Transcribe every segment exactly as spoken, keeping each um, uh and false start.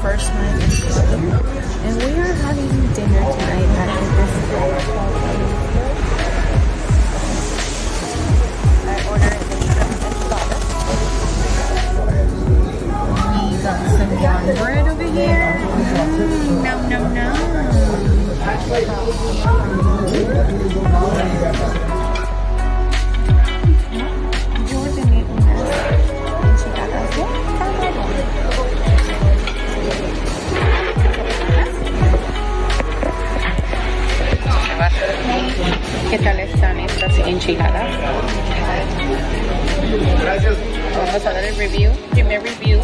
first time in Florida. And we are having dinner tonight at the restaurant. I ordered the enchilada. We got some warm bread over here. Mm, nom nom nom. ¿Qué tal están estas enchiladas? Vamos a dar el review, primer review.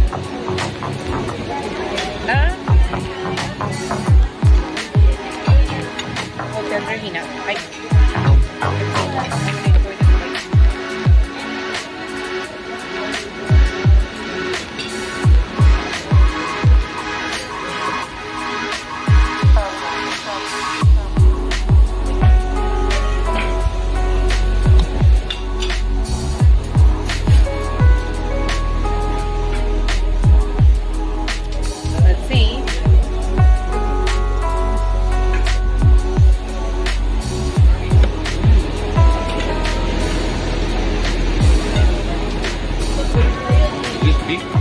Ah. Hotel Regina. Ay. Beef?